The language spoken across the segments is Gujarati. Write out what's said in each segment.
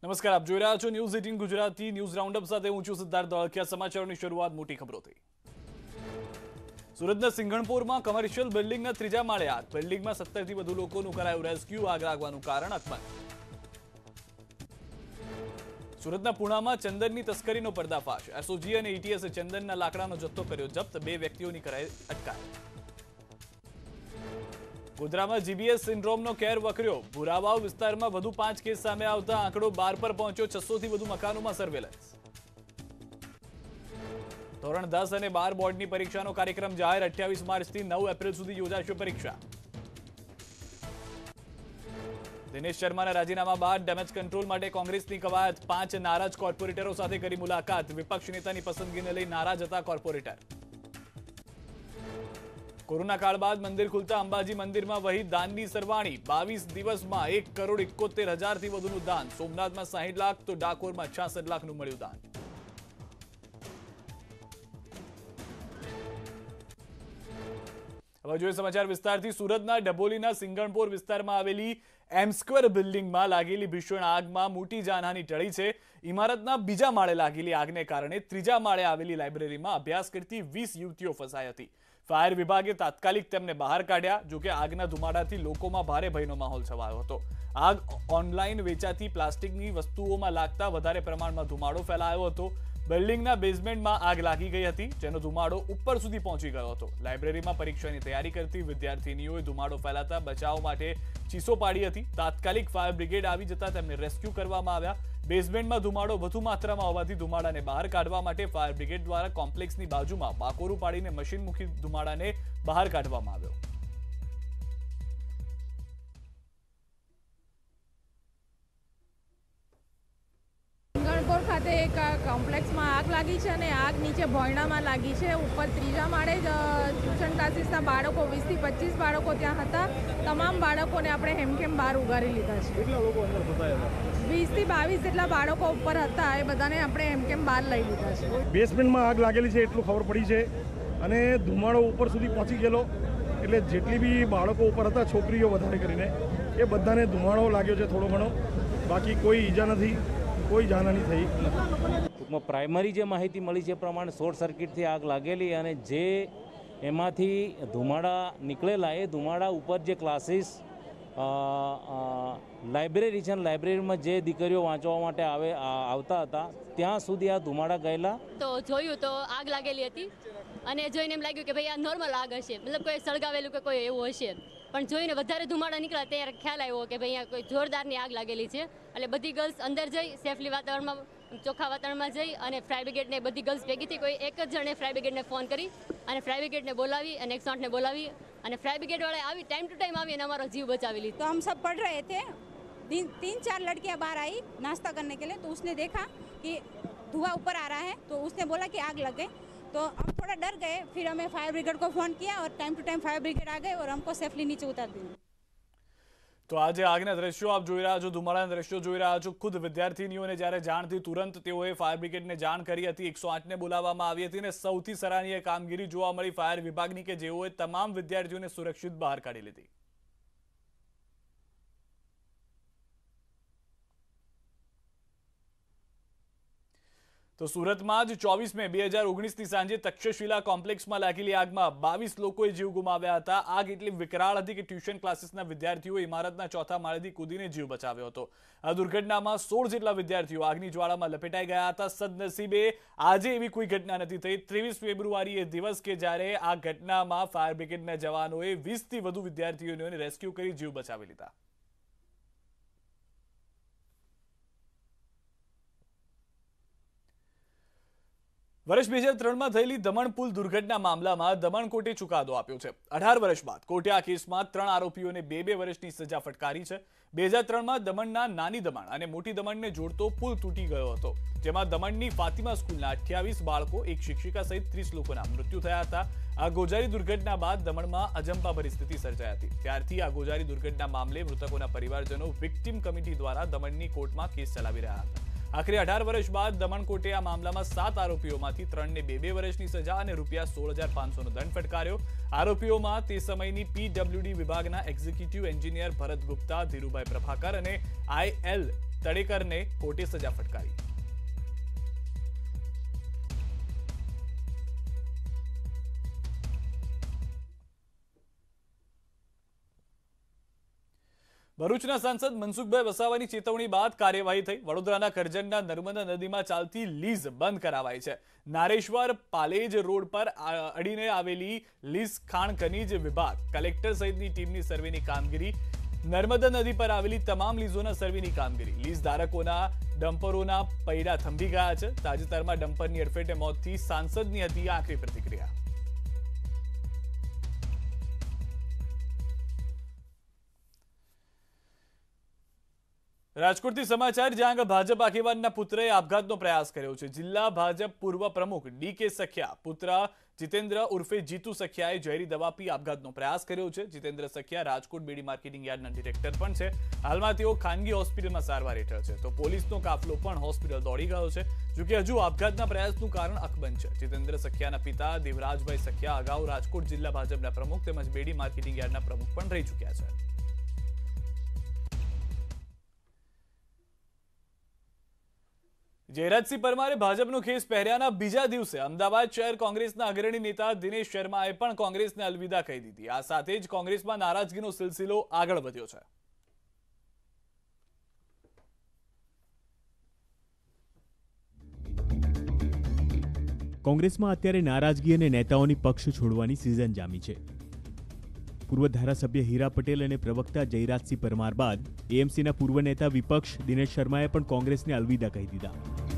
નમસ્કાર, આપ જોઈ રહ્યા છો ન્યૂઝ 18 ગુજરાતી ન્યૂઝ રાઉન્ડઅપ સાથે હું છું સિદ્ધાર્થ ધોળકિયા। સમાચારોની શરૂઆત મોટી ખબરોથી। સુરતના સિંઘણપુરમાં કમર્શિયલ બિલ્ડિંગના ત્રીજા માળે આગ। બિલ્ડિંગમાં 17 થી વધુ લોકોનું કરાયું રેસ્ક્યુ। આગ લાગવાનું કારણ અકબંધ। સુરતના પુણામાં ચંદનની તસ્કરીનો પર્દાફાશ। એસઓજી અને એટીએસે ચંદનના લાકડાનો જથ્થો કર્યો જપ્ત। 2 વ્યક્તિઓની કરાઈ અટકાયત। ગોધરામાં જીબીએસ સિન્ડ્રોમનો કેર વકર્યો। ભુરાવાવ વિસ્તારમાં વધુ 5 કેસ સામે આવતા આંકડો 12 પર પહોંચ્યો। 600 થી વધુ મકાનોમાં સર્વેલન્સ। ધોરણ 10 અને 12 બોર્ડની પરીક્ષાનો કાર્યક્રમ જાહેર। 28 માર્ચથી 9 એપ્રિલ સુધી યોજાશે પરીક્ષા। દિનેશ શર્માના રાજીનામા બાદ ડેમેજ કંટ્રોલ માટે કોંગ્રેસની કવાયત। 5 નારાજ કોર્પોરેટરો સાથે કરી મુલાકાત। વિપક્ષ નેતાની પસંદગીને લઈ નારાજ હતા કોર્પોરેટર। કોરોના કાળ બાદ મંદિર ખુલતા અંબાજી મંદિરમાં વહી દાનની સરવાણી। 22 દિવસમાં 1,71,000 થી વધુનું દાન। સોમનાથમાં 60 લાખ તો ડાકોરમાં 66 લાખનું મળ્યું દાન। હવે જોઈએ સમાચાર વિસ્તારથી। સુરતના ડભોલીના સિંઘણપોર વિસ્તારમાં આવેલી એમ સ્ક્વેર બિલ્ડિંગમાં લાગેલી ભીષણ આગમાં મોટી જાનહાની ટળી છે। ઇમારતના બીજા માળે લાગેલી આગને કારણે ત્રીજા માળે આવેલી લાઇબ્રેરીમાં અભ્યાસ કરતી 20 યુવતીઓ ફસાઈ હતી। ફાયર વિભાગે તાત્કાલિક તેમને બહાર કાઢ્યા। જોકે આગના ધુમાડાથી લોકોમાં ભારે ભયનો માહોલ છવાયો હતો। આગ ઓનલાઈન વેચાતી પ્લાસ્ટિકની વસ્તુઓમાં લાગતા વધારે પ્રમાણમાં ધુમાડો ફેલાયો હતો। બિલ્ડિંગના બેઝમેન્ટમાં આગ લાગી ગઈ હતી, જેનો ધુમાડો ઉપર સુધી પહોંચી ગયો હતો। લાઇબ્રેરીમાં પરીક્ષાની તૈયારી કરતી વિદ્યાર્થીનીઓએ ધુમાડો ફેલાતા બચાવ માટે ચીસો પાડી હતી। તાત્કાલિક ફાયર બ્રિગેડ આવી જતા તેમને રેસ્ક્યુ કરવામાં આવ્યા। બેઝમેન્ટમાં ધુમાડો વધુ માત્રામાં હોવાથી ધુમાડાને બહાર કાઢવા માટે ફાયર બ્રિગેડ દ્વારા કોમ્પ્લેક્સની બાજુમાં બાકોરું પાડીને મશીન મૂકી ધુમાડાને બહાર કાઢવામાં આવ્યો। સિંઘણપોર ખાતે એક કોમ્પ્લેક્સમાં આગ લાગી છે અને આગ નીચે ભોયણામાં લાગી છે। ઉપર ત્રીજા માળે જ ટ્યુશન ક્લાસીસના બાળકો 20 થી 25 બાળકો ત્યાં હતા। તમામ બાળકોને આપણે હેમખેમ બહાર ઉગારી લીધા છે। કેટલા લોકો અંદર ફસાયા હતા? 20 થી 22 જેટલા બાળકો ઉપર હતા, એ બધાને આપણે હેમખેમ બહાર લઈ લીધા છે। બેઝમેન્ટમાં આગ લાગેલી છે એટલું ખબર પડી છે અને ધુમાડો ઉપર સુધી પહોંચી ગયેલો, એટલે જેટલી બી બાળકો ઉપર હતા, છોકરીઓ વધારે કરીને, એ બધાને ધુમાડો લાગ્યો છે થોડો ઘણો। બાકી કોઈ ઈજા નથી, કોઈ જાનહાની થઈ નથી। ટૂંકમાં પ્રાઇમરી જે માહિતી મળી છે એ પ્રમાણે શોર્ટ સર્કિટથી આગ લાગેલી અને જે એમાંથી ધુમાડા નીકળેલા એ ધુમાડા ઉપર જે ક્લાસીસ લાઇબ્રેરી છે, લાઇબ્રેરીમાં જે દીકરીઓ વાંચવા માટે આવતા હતા ત્યાં સુધી આ ધુમાડા ગયેલા। તો જોયું તો આગ લાગેલી હતી અને જોઈને એમ લાગ્યું કે ભાઈ આ નોર્મલ આગ હશે, મતલબ કોઈ સળગાવેલું કે કોઈ એવું હશે, પણ જોઈને વધારે ધુમાડા નીકળ્યા ત્યારે ખ્યાલ આવ્યો કે ભાઈ અહીંયા કોઈ જોરદારની આગ લાગેલી છે। એટલે બધી ગર્લ્સ અંદર જઈ સેફલી વાતાવરણમાં, ચોખ્ખા વાતાવરણમાં જઈ અને ફાયર બ્રિગેડને બધી ગર્લ્સ ભેગી થઈ। કોઈ એક જ જણે ફાયર બ્રિગેડને ફોન કરી અને ફાયર બ્રિગેડને બોલાવી અને 108ને બોલાવી અને ફાयर ब्रिगेड वाले આવી ટાઈમ ટુ ટાઈમ આવી અને અમારો જીવ બચાવી લીધો। तो हम सब पढ़ रहे थे, 3-4 लड़कियां बाहर आई नाश्ता करने के लिए, तो उसने देखा कि धुआं ऊपर आ रहा है, तो उसने बोला कि आग लग गई। तो हम थोड़ा डर गए, फिर हमें फायर ब्रिगेड को फ़ोन किया और time to time fire brigade आ गए और हमको सेफली नीचे उतार दिया। તો આજે આગના દ્રશ્યો આપ જોઈ રહ્યા છો, ધુમાડાના દ્રશ્યો જોઈ રહ્યા છો। ખુદ વિદ્યાર્થીનીઓને જ્યારે જાણ થઈ તુરંત તેઓએ ફાયર બ્રિગેડને જાણ કરી હતી। 108ને બોલાવવામાં આવી હતી અને સૌથી સરાહનીય કામગીરી જોવા મળી ફાયર વિભાગની કે જેઓએ તમામ વિદ્યાર્થીઓને સુરક્ષિત બહાર કાઢી લીધી। તો સુરતમાં જ 24 મે 2019ની સાંજે તક્ષશિલા કોમ્પ્લેક્સમાં લાગેલી આગમાં 22 લોકોએ જીવ ગુમાવ્યા હતા। આગ એટલી વિકરાળ હતી કે ટ્યુશન ક્લાસીસના વિદ્યાર્થીઓએ ઇમારતના ચોથા માળેથી કૂદીને જીવ બચાવ્યો હતો। આ દુર્ઘટનામાં 16 જેટલા વિદ્યાર્થીઓ આગની જ્વાળામાં લપેટાઈ ગયા હતા। સદનસીબે આજે એવી કોઈ ઘટના નથી થઈ। 23 ફેબ્રુઆરી એ દિવસ કે જ્યારે આ ઘટનામાં ફાયર બ્રિગેડના જવાનોએ 20 થી વધુ વિદ્યાર્થીઓને રેસ્ક્યુ કરી જીવ બચાવી લીધા। વર્ષ 2003માં થયેલી દમણ પુલ દુર્ઘટના મામલામાં દમણ કોર્ટે ચુકાદો આપ્યો છે। 18 વર્ષ બાદ કોર્ટે આ કેસમાં 3 આરોપીઓને 2-2 વર્ષની સજા ફટકારી છે। 2003માં દમણના નાની દમણ અને મોટી દમણને જોડતો પુલ તૂટી ગયો હતો, જેમાં દમણની ફાતિમા સ્કૂલના 28 બાળકો, એક શિક્ષિકા સહિત 30 લોકોના મૃત્યુ થયા હતા। આ ગોજારી દુર્ઘટના બાદ દમણમાં અજંપાભરી સ્થિતિ સર્જાઈ હતી। ત્યારથી આ ગોજારી દુર્ઘટના મામલે મૃતકોના પરિવારજનો વિક્ટિમ કમિટી દ્વારા દમણની કોર્ટમાં કેસ ચલાવી રહ્યા હતા। આખરે 18 વર્ષ બાદ દમણ કોર્ટે આ મામલામાં 7 આરોપીઓમાંથી 3ને 2-2 વર્ષની સજા અને ₹16,500નો દંડ ફટકાર્યો। આરોપીઓમાં તે સમયની પીડબ્લ્યુડી વિભાગના એક્ઝિક્યુટિવ એન્જિનિયર ભરત ગુપ્તા, ધીરુભાઈ પ્રભાકર અને IL તડેકરને કોર્ટે સજા ફટકારી. ભરૂચના સાંસદ મનસુખભાઈ વસાવાની ચેતવણી બાદ કાર્યવાહી થઈ. વડોદરાના કરજણના નર્મદા નદીમાં ચાલતી લીઝ બંધ કરાવાઈ છે. નારેશ્વર પાલેજ રોડ પર અડીને આવેલી લીઝ ખાણ ખનીજ વિભાગ કલેક્ટર સહિતની ટીમની સર્વેની કામગીરી, નર્મદા નદી પર આવેલી તમામ લીઝોના સર્વેની કામગીરી, લીઝ ધારકોના ડમ્પરોના પૈડા થંભી ગયા છે. તાજેતરમાં ડમ્પરની અડફેટે મોતથી સાંસદની હતી આકરી પ્રતિક્રિયા. રાજકોટથી સમાચાર, જ્યાં ભાજપ આગેવાનના પુત્રએ આપઘાતનો પ્રયાસ કર્યો છે. જિલ્લા ભાજપ પૂર્વ પ્રમુખ ડી.કે. સખિયા પુત્ર જીતેન્દ્ર ઉર્ફે જીતુ સખિયાએ ઝેરી દવા પી આપઘાતનો પ્રયાસ કર્યો છે. જીતેન્દ્ર સખિયા રાજકોટ બેડી માર્કેટિંગ યાર્ડના ડિરેક્ટર પણ છે. હાલમાં તેઓ ખાનગી હોસ્પિટલમાં સારવાર હેઠળ છે, તો પોલીસનો કાફલો પણ હોસ્પિટલ દોડી ગયો છે. જોકે હજુ આપઘાતના પ્રયાસનું કારણ અકબંધ છે. જીતેન્દ્ર સખિયાના પિતા દેવરાજભાઈ સખિયા અગાઉ રાજકોટ જિલ્લા ભાજપના પ્રમુખ તેમજ બેડી માર્કેટિંગ યાર્ડના પ્રમુખ પણ રહી ચૂક્યા છે. જયરાજસિંહ પરમારે ભાજપનો ખેસ પહેર્યાના બીજા દિવસે અમદાવાદ શહેર કોંગ્રેસના અગ્રણી નેતા દિનેશ શર્માએ પણ કોંગ્રેસને અલવિદા કહી દીધી. આ સાથે જ કોંગ્રેસમાં નારાજગીનો સિલસિલો આગળ વધ્યો છે. કોંગ્રેસમાં અત્યારે નારાજગી અને નેતાઓની પક્ષ છોડવાની સિઝન જામી છે. પૂર્વ ધારાસભ્ય હીરા પટેલ અને પ્રવક્તા જયરાજસિંહ પરમાર બાદ એએમસીના પૂર્વ નેતા વિપક્ષ દિનેશ શર્માએ પણ કોંગ્રેસને અલવિદા કહી દીધા.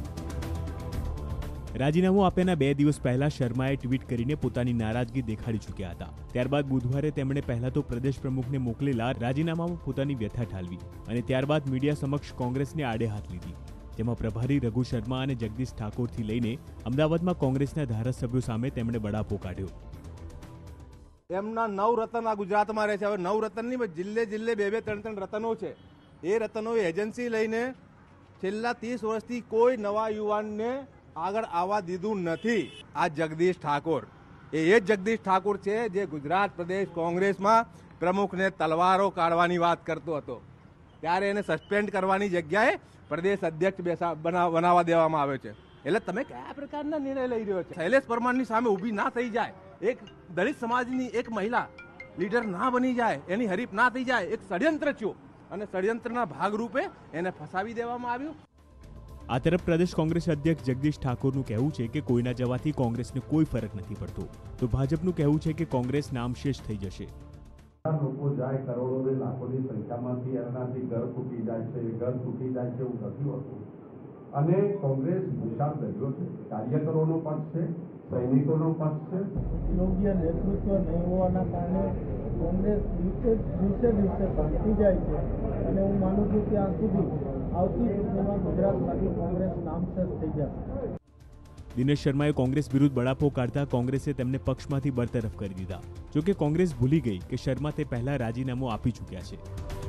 રાજીનામું આપ્યાના 2 દિવસ પહેલા શર્માએ ટ્વીટ કરીને પોતાની નારાજગી દેખાડી ચૂક્યા હતા. ત્યારબાદ બુધવારે તેમણે પહેલા તો પ્રદેશ પ્રમુખને મોકલેલા રાજીનામામાં પોતાની વ્યથા ઠાલવી અને ત્યારબાદ મીડિયા સમક્ષ કોંગ્રેસને આડે હાથ લીધી. તેમાં પ્રભારી રઘુ શર્મા અને જગદીશ ઠાકોરથી લઈને અમદાવાદમાં કોંગ્રેસના ધારાસભ્યો સામે તેમણે બળાપો કાઢ્યો. એમના 9 રતન આ ગુજરાતમાં રહે છે. હવે 9 રતનની જિલ્લે 2-2, 3-3 રતનો છે. એ રતનોએ એજન્સી લઈને છેલ્લા 30 વર્ષથી કોઈ નવા યુવાનને આગળ આવવા દીધું નથી. આ જગદીશ ઠાકોર એ જ જગદીશ ઠાકોર છે જે ગુજરાત પ્રદેશ કોંગ્રેસમાં પ્રમુખને તલવારો કાઢવાની વાત કરતો હતો. ત્યારે એને સસ્પેન્ડ કરવાની જગ્યાએ પ્રદેશ અધ્યક્ષ બનાવવા દેવામાં આવે છે. એટલે તમે કયા પ્રકારના નિર્ણય લઈ રહ્યો છો? શૈલેષ પરમારની સામે ઊભી ના થઈ જાય, એક દલિત સમાજની એક મહિલા લીડર ના બની જાય, એની હરીફ ના થઈ જાય, એક ષડયંત્ર થયું અને ષડયંત્રના ભાગરૂપે એને ફસાવી દેવામાં આવ્યું. આ તરફ પ્રદેશ કોંગ્રેસ અધ્યક્ષ જગદીશ ઠાકોરનું કહેવું છે કે કોઈના જવાથી કોંગ્રેસને કોઈ ફરક નથી પડતો, તો ભાજપનું કહેવું છે કે કોંગ્રેસ નામશેષ થઈ જશે. લોકો જાય કરોડો લાખોની સંખ્યામાંથી એનાથી ઘર તૂટી જાય છે, એવું નથી હોતું. અને કોંગ્રેસ વિશાળ દરિયો છે, કાર્યકરોનો પક્ષ છે, સૈનિકોનો પક્ષ છે. યોગ્ય નેતૃત્વ નહીં હોવાના કારણે કોંગ્રેસ દિવસે ભાંગતી જાય છે અને હું માનું છું ત્યાં સુધી આવતી ચૂંટણીમાં ગુજરાતમાંથી કોંગ્રેસ નામશેષ થઈ જશે. દિનેશ શર્માએ કોંગ્રેસ વિરુદ્ધ બળાપો કાઢતા કોંગ્રેસે તેમને પક્ષમાંથી બરતરફ કરી દીધા. જોકે કોંગ્રેસ ભૂલી ગઈ કે શર્મા તે પહેલા રાજીનામું આપી ચૂક્યા છે.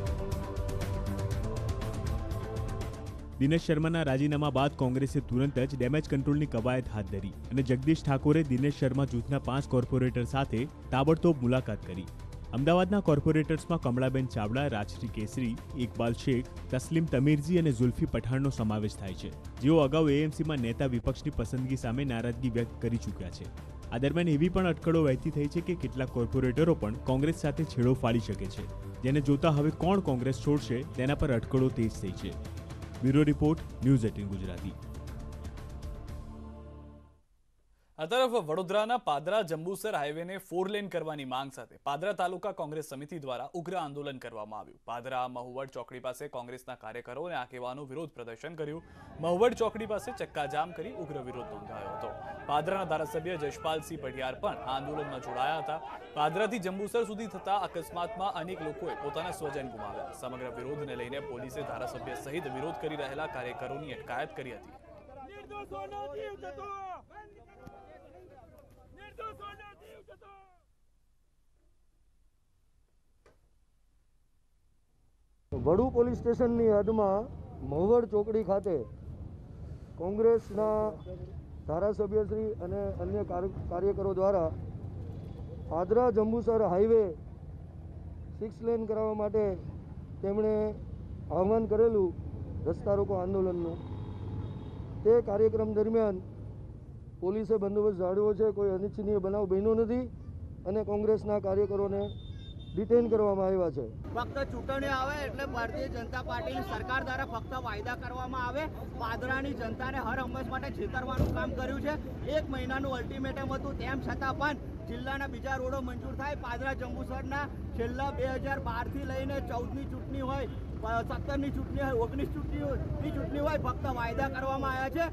દિનેશ શર્માના રાજીનામા બાદ કોંગ્રેસે તુરંત જ ડેમેજ કંટ્રોલની કવાયત હાથ ધરી અને જગદીશ ઠાકોરે દિનેશ શર્મા જૂથના 5 કોર્પોરેટર સાથે તાબડતોબ મુલાકાત કરી. અમદાવાદના કોર્પોરેટર્સમાં કમળાબેન ચાવડા, રાજશ્રી કેસરી, ઇકબાલ શેખ, તસ્લીમ તમીરજી અને ઝુલ્ફી પઠાણનો સમાવેશ થાય છે, જેઓ અગાઉ એએમસીમાં નેતા વિપક્ષની પસંદગી સામે નારાજગી વ્યક્ત કરી ચૂક્યા છે. આ દરમિયાન એવી પણ અટકળો વહેતી થઈ છે કે કેટલાક કોર્પોરેટરો પણ કોંગ્રેસ સાથે છેડો ફાડી શકે છે, જેને જોતા હવે કોણ કોંગ્રેસ છોડશે તેના પર અટકળો તેજ થઈ છે. Bureau report, news 18 Gujarati. આ તરફ વડોદરાના પાદરા જંબુસર હાઈવેને 4 લેન કરવાની માંગ સાથે પાદરા તાલુકા કોંગ્રેસ સમિતિ દ્વારા ઉગ્ર આંદોલન કરવામાં આવ્યું. પાદરા મહુવડ ચોકડી પાસે કોંગ્રેસના કાર્યકરો અને આગેવાનો વિરોધ પ્રદર્શન કર્યું. મહુવડ ચોકડી પાસે ચક્કાજામ કરી ઉગ્ર વિરોધ નોંધાયો હતો. પાદરાના ધારાસભ્ય જશપાલસિંહ પઢિયાર પણ આ આંદોલનમાં જોડાયા હતા. પાદરાથી જંબુસર સુધી થતા અકસ્માતમાં અનેક લોકોએ પોતાના સ્વજન ગુમાવ્યા. સમગ્ર વિરોધને લઈને પોલીસે ધારાસભ્ય સહિત વિરોધ કરી રહેલા કાર્યકરોની અટકાયત કરી હતી. વડુ પોલીસ સ્ટેશનની હદમાં મહુવડ ચોકડી ખાતે કોંગ્રેસના ધારાસભ્યશ્રી અને અન્ય કાર્યકરો દ્વારા પાદરા જંબુસર હાઈવે 6 લેન કરાવવા માટે તેમણે આહ્વાન કરેલું રસ્તા રોકો આંદોલનનો, તે કાર્યક્રમ દરમિયાન પોલીસે બંદોબસ્ત જાળવ્યો છે. કોઈ અનિચ્છનીય બનાવ બન્યો નથી અને કોંગ્રેસના કાર્યકરોને ડિટેન કરવામાં આવ્યા છે. ફક્ત ચૂંટણીઓ આવે એટલે ભારતીય જનતા પાર્ટીની સરકાર દ્વારા ફક્ત વાયદા કરવામાં આવે. પાદરાની જનતાને હર હંમેશ માટે છેતરવાનું કામ કર્યું છે. 1 મહિનાનું અલ્ટિમેટમ હતું, તેમ છતાં પણ જિલ્લાના બીજા રોડો મંજૂર થાય. પાદરા જંબુસરના છેલ્લા 2012થી લઈને 14ની ચૂંટણી હોય, 17ની ચૂંટણી હોય, 19ની ચૂંટણી હોય, ફક્ત વાયદા કરવામાં આવ્યા છે.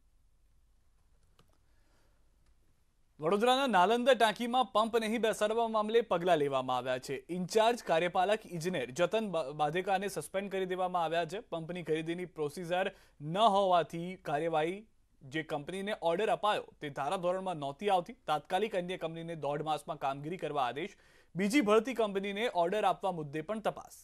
વડોદરાના નાલંદા ટાંકીમાં પંપ નહીં બેસાડવા મામલે પગલાં લેવામાં આવ્યા છે. ઇન્ચાર્જ કાર્યપાલક ઇજનેર જતન બાધેકાને સસ્પેન્ડ કરી દેવામાં આવ્યા છે. પંપની ખરીદીની પ્રોસીજર ન હોવાથી કાર્યવાહી જે કંપનીને ઓર્ડર અપાયો તે ધારાધોરણમાં નહોતી આવતી. તાત્કાલિક અન્ય કંપનીને 1.5 માસમાં કામગીરી કરવા આદેશ. બીજી ભરતી કંપનીને ઓર્ડર આપવા મુદ્દે પણ તપાસ.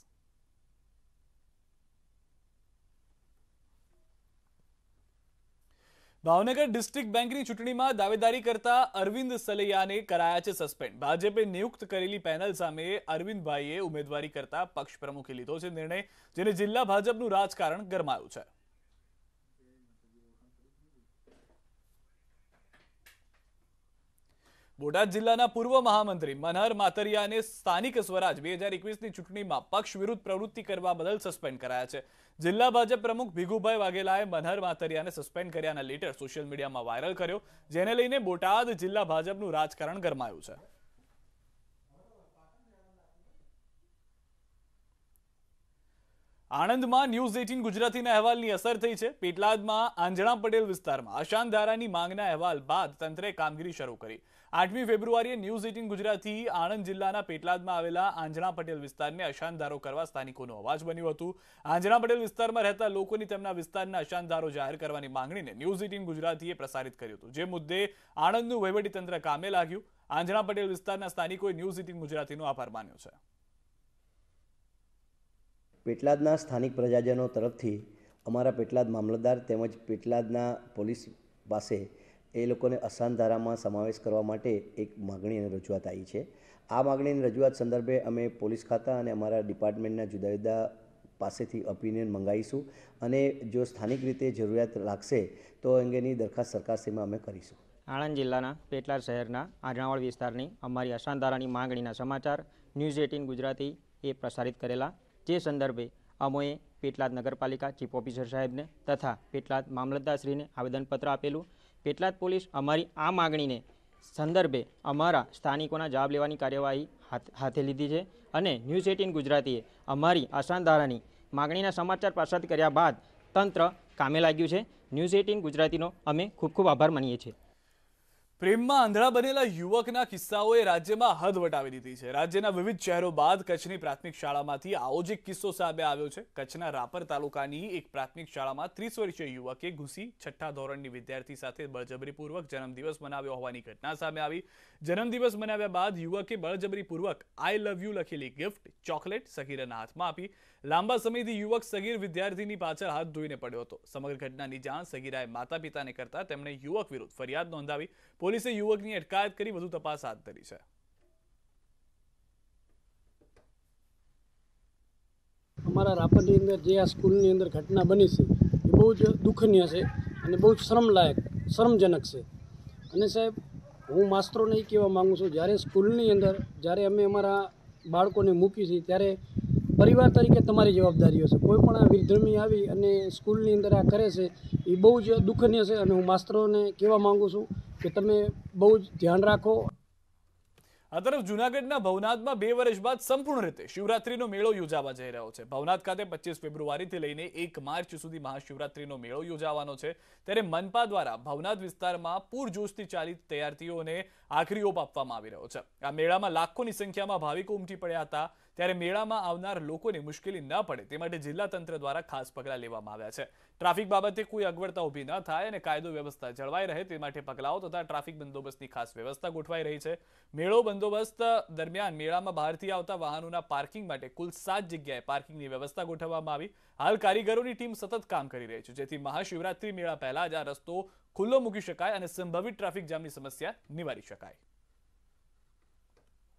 ભાવનગર ડિસ્ટ્રિક્ટ બેંકની ચૂંટણીમાં દાવેદારી કરતા અરવિંદ સલૈયાને કરાયા છે સસ્પેન્ડ. ભાજપે નિયુક્ત કરેલી પેનલ સામે અરવિંદભાઈએ ઉમેદવારી કરતા પક્ષ પ્રમુખે લીધો છે નિર્ણય, જેને જિલ્લા ભાજપનું રાજકારણ ગરમાયું છે. બોટાદ જિલ્લાના પૂર્વ મહામંત્રી મનહર માતરિયાને સ્થાનિક સ્વરાજ 2021ની ચૂંટણીમાં પક્ષ વિરુદ્ધ પ્રવૃત્તિ કરવા બદલ સસ્પેન્ડ કરાયા છે. જિલ્લા ભાજપ પ્રમુખ ભીખુભાઈ વાઘેલાએ મનહર માતરિયાને સસ્પેન્ડ કર્યાના લેટર સોશિયલ મીડિયામાં વાયરલ કર્યો, જેને લઈને બોટાદ જિલ્લા ભાજપનું રાજકારણ ગરમાયું છે. આણંદમાં ન્યૂઝ 18 ગુજરાતીના અહેવાલની અસર થઈ છે. પેટલાદમાં આંજણા પટેલ વિસ્તારમાં અશાંતધારાની માંગના અહેવાલ બાદ તંત્રે કામગીરી શરૂ કરી. 8મી ફેબ્રુઆરીએ ન્યૂઝ 18 ગુજરાતી આણંદ જિલ્લાના પેટલાદમાં આવેલા આંજણા પટેલ વિસ્તારને અશાંતધારો કરવા સ્થાનિકોનો અવાજ બન્યું હતું. આંજણા પટેલ વિસ્તારમાં રહેતા લોકોની તેમના વિસ્તારના અશાંતધારો જાહેર કરવાની માંગણીને ન્યૂઝ 18 ગુજરાતીએ પ્રસારિત કર્યું હતું, જે મુદ્દે આણંદનું વહીવટીતંત્ર કામે લાગ્યું. આંજણા પટેલ વિસ્તારના સ્થાનિકોએ ન્યૂઝ 18 ગુજરાતીનો આભાર માન્યો છે. પેટલાદના સ્થાનિક પ્રજાજનો તરફથી અમારા પેટલાદ મામલતદાર તેમજ પેટલાદના પોલીસ પાસે એ લોકોને અશાંતધારામાં સમાવેશ કરવા માટે એક માગણી અને રજૂઆત આવી છે. આ માગણીની રજૂઆત સંદર્ભે અમે પોલીસ ખાતા અને અમારા ડિપાર્ટમેન્ટના જુદા જુદા પાસેથી ઓપિનિયન મંગાવીશું અને જો સ્થાનિક રીતે જરૂરિયાત લાગશે તો અંગેની દરખાસ્ત સરકારશ્રીમાં અમે કરીશું. આણંદ જિલ્લાના પેટલાદ શહેરના આંજણાવળ વિસ્તારની અમારી અશાંતધારાની માગણીના સમાચાર ન્યૂઝ 18 ગુજરાતી એ પ્રસારિત કરેલા, જે સંદર્ભે અમોએ પેટલાદ નગરપાલિકા ચીફ ઓફિસર સાહેબને તથા પેટલાદ મામલતદારશ્રીને આવેદનપત્ર આપેલું. પેટલાદ પોલીસ અમારી આ માગણીને સંદર્ભે અમારા સ્થાનિકોના જવાબ લેવાની કાર્યવાહી હાથે લીધી છે અને ન્યૂઝ 18 ગુજરાતીએ અમારી અશાંતધારાની માગણીના સમાચાર પ્રસારિત કર્યા બાદ તંત્ર કામે લાગ્યું છે. ન્યૂઝ 18 ગુજરાતીનો અમે ખૂબ ખૂબ આભાર માનીએ છીએ. પ્રેમમાં આંધળા બનેલા યુવકના કિસ્સાઓએ રાજ્યમાં હદ વટાવી દીધી છે. રાજ્યના વિવિધ શહેરો બાદ કચ્છની પ્રાથમિક શાળામાંથી આવો જ એક કિસ્સો સામે આવ્યો છે. કચ્છના રાપર તાલુકાની એક પ્રાથમિક શાળામાં 30 વર્ષીય યુવકે ઘૂસી 6ઠ્ઠા ધોરણની વિદ્યાર્થી સાથે બળજબરીપૂર્વક જન્મદિવસ મનાવ્યો હોવાની ઘટના સામે આવી. જન્મદિવસ મનાવ્યા બાદ યુવકે બળજબરીપૂર્વક આઈ લવ યુ લખેલી ગિફ્ટ ચોકલેટ સગીરાના હાથમાં આપી. લાંબા સમયથી યુવક સગીર વિદ્યાર્થીની પાછળ હાથ ધોઈને પડ્યો હતો. સમગ્ર ઘટનાની જાણ સગીરાએ માતા પિતાને કરતા તેમણે યુવક વિરુદ્ધ ફરિયાદ નોંધાવી. પોલીસે યુવકની અટકાયત કરી વધુ તપાસ હાથ ધરી છે. અમારા રાપરની અંદર જે આ સ્કૂલની અંદર ઘટના બની છે એ બહુ જ દુઃખનીય છે અને બહુ જ શરમજનક છે. અને સાહેબ, હું માસ્તરોને એ કહેવા માગું છું, જ્યારે સ્કૂલની અંદર જ્યારે અમે અમારા બાળકોને મૂકી છીએ ત્યારે પરિવાર તરીકે તમારી જવાબદારીઓ છે. કોઈ પણ આ વિધર્મી આવી અને સ્કૂલની અંદર આ કરે છે એ બહુ જ દુઃખનીય છે અને હું માસ્તરોને કહેવા માગું છું કે તમે બહુ જ ધ્યાન રાખો. આ તરફ જૂનાગઢના ભવનાથમાં 2 વર્ષ બાદ સંપૂર્ણ રીતે શિવરાત્રીનો મેળો યોજાવા જઈ રહ્યો છે. ભવનાથ ખાતે 25 ફેબ્રુઆરીથી લઈને 1 માર્ચ સુધી મહાશિવરાત્રીનો મેળો યોજાવાનો છે. ત્યારે મનપા દ્વારા ભવનાથ વિસ્તારમાં પૂરજોશથી ચાલી તૈયારીઓને આખરી ઓપ આપવામાં આવી રહ્યો છે. આ મેળામાં લાખોની સંખ્યામાં ભાવિકો ઉમટી પડ્યા હતા. ત્યારે મેળામાં આવનાર લોકોને મુશ્કેલી ન પડે તે માટે જિલ્લા તંત્ર દ્વારા ખાસ પગલાં લેવામાં આવ્યા છે. ટ્રાફિક બાબતે કોઈ અગવડતા ઊભી ન થાય અને કાયદો વ્યવસ્થા જળવાઈ રહે તે માટે પગલાઓ તથા ટ્રાફિક બંદોબસ્તની ખાસ વ્યવસ્થા ગોઠવાઈ રહી છે. મેળો બંદોબસ્ત દરમિયાન મેળામાં બહારથી આવતા વાહનોના પાર્કિંગ માટે કુલ 7 જગ્યાએ પાર્કિંગની વ્યવસ્થા ગોઠવવામાં આવી. હાલ કારીગરોની ટીમ સતત કામ કરી રહી છે, જેથી મહાશિવરાત્રી મેળા પહેલા જ આ રસ્તો ખુલ્લો મૂકી શકાય અને સંભવિત ટ્રાફિક જામની સમસ્યા નિવારી શકાય.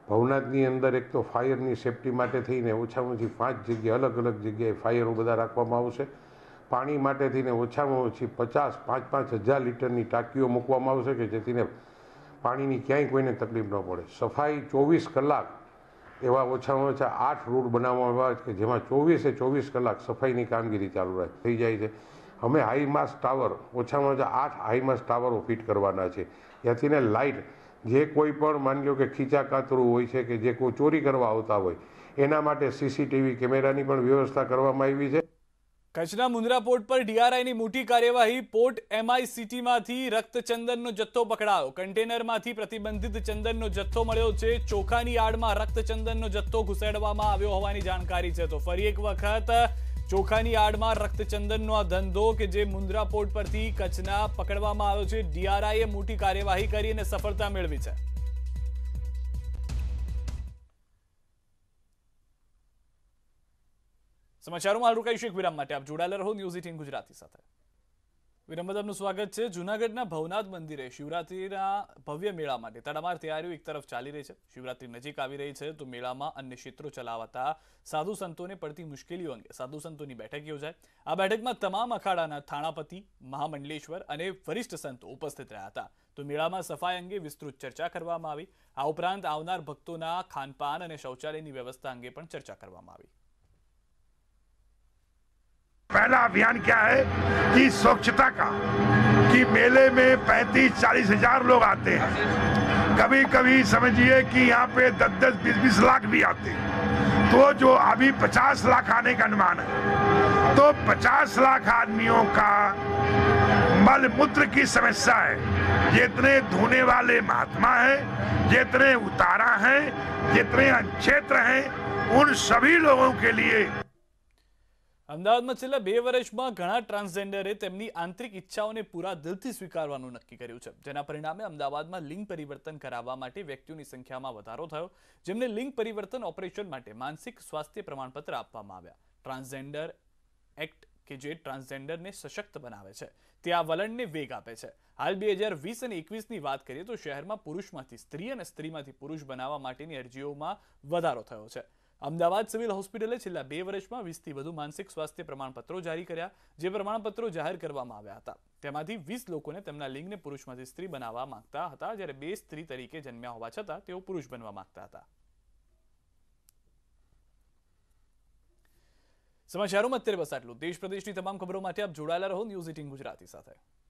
ભવનાથની અંદર એક તો ફાયરની સેફટી માટે થઈને ઓછામાં ઓછી 5 જગ્યાએ અલગ અલગ જગ્યાએ ફાયરો બધા રાખવામાં આવશે. પાણી માટે થઈને ઓછામાં ઓછી 5,000 લીટરની ટાંકીઓ મૂકવામાં આવશે કે જેથી પાણીની ક્યાંય કોઈને તકલીફ ન પડે. સફાઈ 24 કલાક એવા ઓછામાં ઓછા 8 રોડ બનાવવામાં આવ્યા કે જેમાં 24 કલાક સફાઈની કામગીરી ચાલુ થઈ જાય છે. અમે હાઈમાસ્ટ ટાવર ઓછામાં ઓછા 8 હાઈમાસ્ટ ટાવરો ફિટ કરવાના છે. ત્યાંથી લાઇટ જે કોઈ પણ માની લો કે ખીચાકાતરું હોય છે કે જે કોઈ ચોરી કરવા આવતા હોય એના માટે CCTV કેમેરાની પણ વ્યવસ્થા કરવામાં આવી છે. કચ્છના મુન્દ્રા પોર્ટ પર DRIની મોટી કાર્યવાહી. પોર્ટ MICTમાંથી રક્તચંદનનો જથ્થો પકડાયો. કન્ટેનરમાંથી પ્રતિબંધિત ચંદનનો જથ્થો મળ્યો છે. ચોખાની આડમાં રક્તચંદનનો જથ્થો ઘુસેડવામાં આવ્યો હોવાની જાણકારી છે. તો ફરી એક વખત ચોખાની આડમાં રક્તચંદનનો આ ધંધો કે જે મુન્દ્રા પોર્ટ પરથી કચ્છના પકડવામાં આવ્યો છે. DRIએ મોટી કાર્યવાહી કરી અને સફળતા મેળવી છે. સમાચારોમાં હાલ રોકાઈશું એક વિરામ માટે. આપ જોડાયેલા રહો ન્યૂઝ 18 ગુજરાતી સાથે. વિરામ બાદ આપનું સ્વાગત છે. જૂનાગઢના ભવનાથ મંદિરે શિવરાત્રીના ભવ્ય મેળા માટે તડામાર તૈયારીઓ એક તરફ ચાલી રહી છે. શિવરાત્રી નજીક આવી રહી છે તો મેળામાં અન્ય ક્ષેત્રો ચલાવતા સાધુ સંતોને પડતી મુશ્કેલીઓ અંગે સાધુ સંતોની બેઠક યોજાય. આ બેઠકમાં તમામ અખાડાના થાણાપતિ, મહામંડલેશ્વર અને વરિષ્ઠ સંતો ઉપસ્થિત રહ્યા હતા. તો મેળામાં સફાઈ અંગે વિસ્તૃત ચર્ચા કરવામાં આવી. આ ઉપરાંત આવનાર ભક્તોના ખાનપાન અને શૌચાલયની વ્યવસ્થા અંગે પણ ચર્ચા કરવામાં આવી. पहला अभियान क्या है कि स्वच्छता का, कि मेले में 35-40 हजार लोग आते हैं. कभी कभी समझिए कि यहाँ पे 10-10, 20-20 लाख भी आते हैं. तो जो अभी 50 लाख आने का अनुमान है, तो 50 लाख आदमियों का मल मूत्र की समस्या है. जितने धोने वाले महात्मा हैं, जितने उतारा हैं, जितने क्षेत्र हैं, उन सभी लोगों के लिए અમદાવાદમાં છેલ્લા 2 વર્ષમાં ઘણા ટ્રાન્સજેન્ડરે તેમની આંતરિક ઈચ્છાઓને પૂરા દિલથી સ્વીકારવાનું નક્કી કર્યું છે. જેના પરિણામે અમદાવાદમાં લિંગ પરિવર્તન કરાવવા માટે વ્યક્તિઓની સંખ્યામાં વધારો થયો, જેમને લિંગ પરિવર્તન ઓપરેશન માટે માનસિક સ્વાસ્થ્ય પ્રમાણપત્ર આપવામાં આવ્યા. ટ્રાન્સજેન્ડર એક્ટ કે જે ટ્રાન્સજેન્ડરને સશક્ત બનાવે છે તે આ વલણને વેગ આપે છે. હાલ 2020 અને 21ની વાત કરીએ તો શહેરમાં પુરુષમાંથી સ્ત્રી અને સ્ત્રીમાંથી પુરુષ બનાવવા માટેની અરજીઓમાં વધારો થયો છે. અમદાવાદ સિવિલ હોસ્પિટલે છેલ્લા 2 વર્ષમાં 20થી વધુ માનસિક સ્વાસ્થ્ય પ્રમાણપત્રો જારી કર્યા. જે પ્રમાણપત્રો જાહેર કરવામાં આવ્યા હતા તેમાંથી 20 લોકોને તેમના લિંગને પુરુષમાંથી સ્ત્રી બનાવવા માંગતા હતા, જ્યારે 2 સ્ત્રી તરીકે જન્મ્યા હોવા છતાં તેઓ પુરુષ બનવા માંગતા હતા. સમાચારોમાં અત્યારે બસ આટલું. દેશ પ્રદેશની તમામ ખબરો માટે આપ જોડાયેલા રહો ન્યૂઝ 18 ગુજરાતી સાથે.